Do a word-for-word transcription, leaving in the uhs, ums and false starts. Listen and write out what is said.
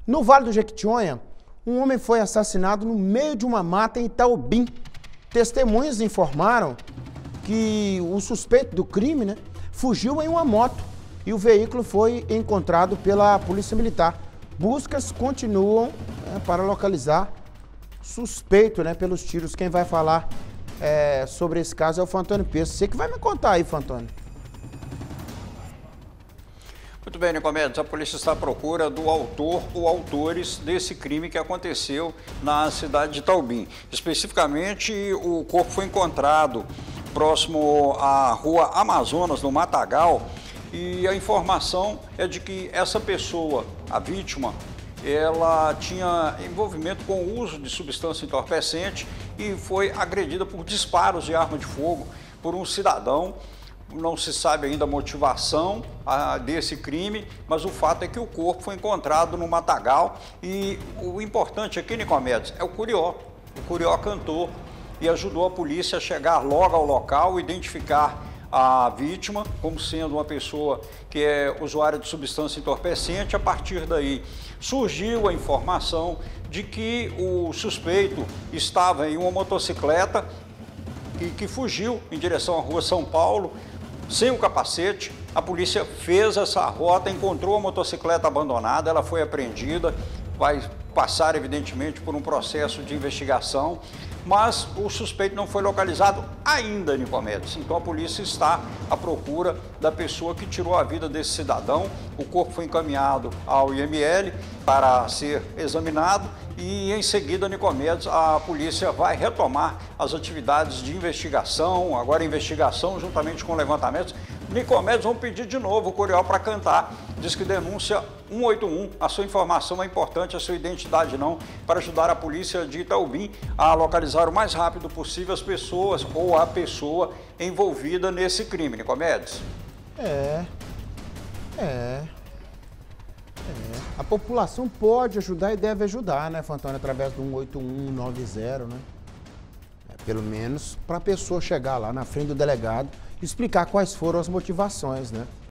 No Vale do Jequitinhonha, um homem foi assassinado no meio de uma mata em Itaobim. Testemunhas informaram que o suspeito do crime, né, fugiu em uma moto e o veículo foi encontrado pela Polícia Militar. Buscas continuam, né, para localizar suspeito, né, pelos tiros. Quem vai falar é, sobre esse caso é o Fantônio Peço. Você que vai me contar aí, Fantônio. Muito bem, Nicomedes, a polícia está à procura do autor ou autores desse crime que aconteceu na cidade de Itaobim. Especificamente, o corpo foi encontrado próximo à rua Amazonas, no Matagal, e a informação é de que essa pessoa, a vítima, ela tinha envolvimento com o uso de substância entorpecente e foi agredida por disparos de arma de fogo por um cidadão. Não se sabe ainda a motivação a, desse crime, mas o fato é que o corpo foi encontrado no Matagal e o importante aqui, Nicomedes, é o Curió. O Curió cantou e ajudou a polícia a chegar logo ao local, identificar a vítima como sendo uma pessoa que é usuária de substância entorpecente. A partir daí surgiu a informação de que o suspeito estava em uma motocicleta e que fugiu em direção à rua São Paulo, sem o capacete. A polícia fez essa rota, encontrou a motocicleta abandonada, ela foi apreendida, vai passar evidentemente por um processo de investigação, mas o suspeito não foi localizado ainda, Nicomedes. Então a polícia está à procura da pessoa que tirou a vida desse cidadão. O corpo foi encaminhado ao I M L para ser examinado e em seguida, Nicomedes, a polícia vai retomar as atividades de investigação, agora investigação juntamente com levantamentos. Nicomedes, vamos pedir de novo o Curió para cantar. Diz que denúncia um oito um, a sua informação é importante, a sua identidade não, para ajudar a polícia de Itaobim a localizar o mais rápido possível as pessoas ou a pessoa envolvida nesse crime, Nicomedes. É, é, é. A população pode ajudar e deve ajudar, né, Fantônio, através do um oito um, nove zero, né? É, pelo menos para a pessoa chegar lá na frente do delegado e explicar quais foram as motivações, né?